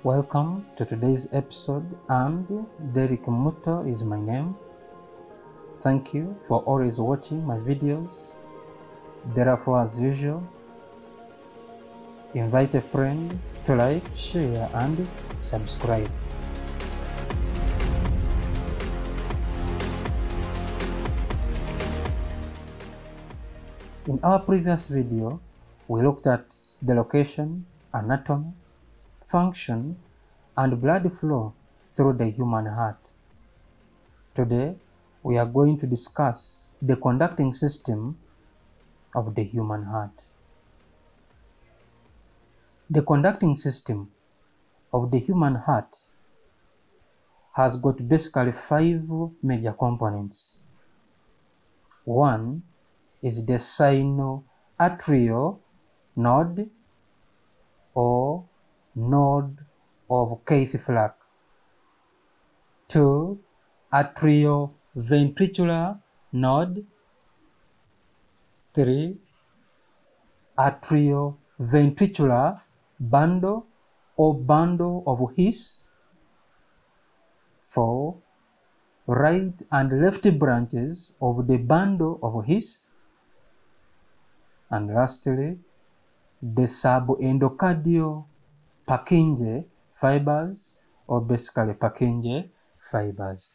Welcome to today's episode, and Derek Muto is my name. Thank you for always watching my videos. Therefore, as usual, invite a friend to like, share and subscribe. In our previous video, we looked at the location, anatomy, function, and blood flow through the human heart. Today, we are going to discuss the conducting system of the human heart. The conducting system of the human heart has got basically 5 major components. One is the sinoatrial node or node of Keith-Flack. 2. Atrioventricular node. 3. Atrioventricular bundle or bundle of His. 4. Right and left branches of the bundle of His. And lastly, the subendocardial Purkinje fibers, or basically Purkinje fibers.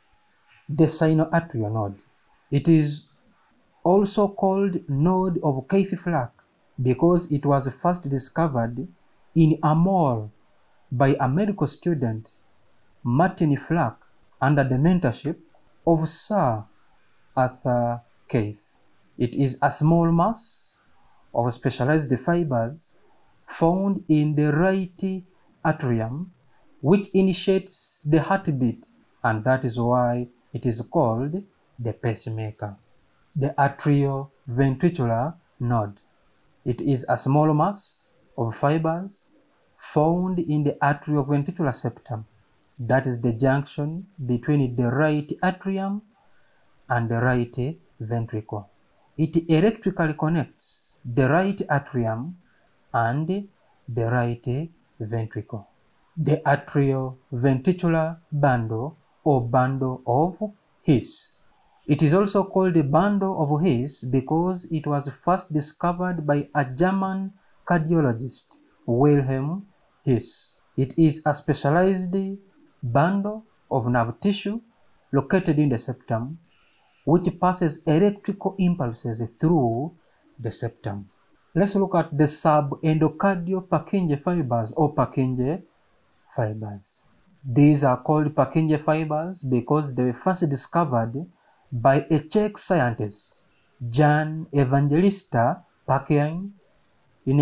The sinoatrial node. It is also called node of Keith-Flack because it was first discovered in a mole by a medical student, Martin Flack, under the mentorship of Sir Arthur Keith. It is a small mass of specialized fibers found in the right atrium, which initiates the heartbeat, and that is why it is called the pacemaker. The atrioventricular node. It is a small mass of fibers found in the atrioventricular septum, that is the junction between the right atrium and the right ventricle. It electrically connects the right atrium and the right ventricle. The atrioventricular bundle or bundle of His. It is also called the bundle of His because it was first discovered by a German cardiologist, Wilhelm His. It is a specialized bundle of nerve tissue located in the septum, which passes electrical impulses through the septum. Let's look at the subendocardial Purkinje fibers or Purkinje fibers. These are called Purkinje fibers because they were first discovered by a Czech scientist, Jan Evangelista Purkin, in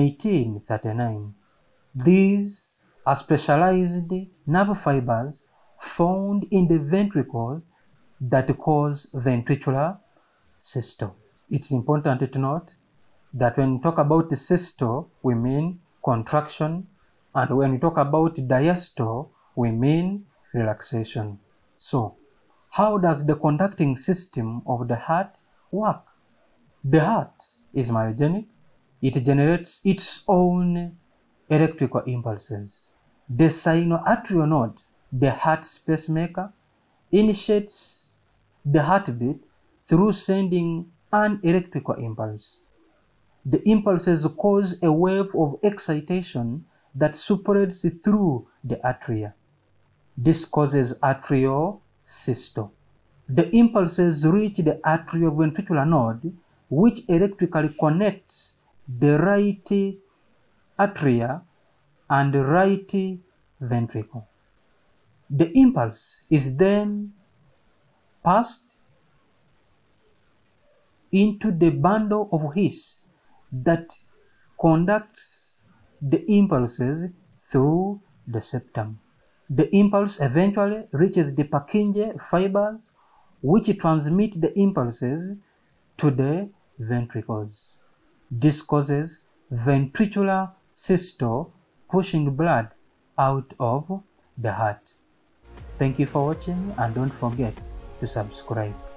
1839. These are specialized nerve fibers found in the ventricles that cause ventricular systole. It's important to note that when we talk about systole, we mean contraction, and when we talk about diastole, we mean relaxation. So, how does the conducting system of the heart work? The heart is myogenic. It generates its own electrical impulses. The sinoatrial node, the heart pacemaker, initiates the heartbeat through sending an electrical impulse. The impulses cause a wave of excitation that spreads through the atria. This causes atrial systole. The impulses reach the atrioventricular node, which electrically connects the right atria and the right ventricle. The impulse is then passed into the bundle of His that conducts the impulses through the septum. The impulse eventually reaches the Purkinje fibers, which transmit the impulses to the ventricles. This causes ventricular systole, pushing blood out of the heart. Thank you for watching, and don't forget to subscribe.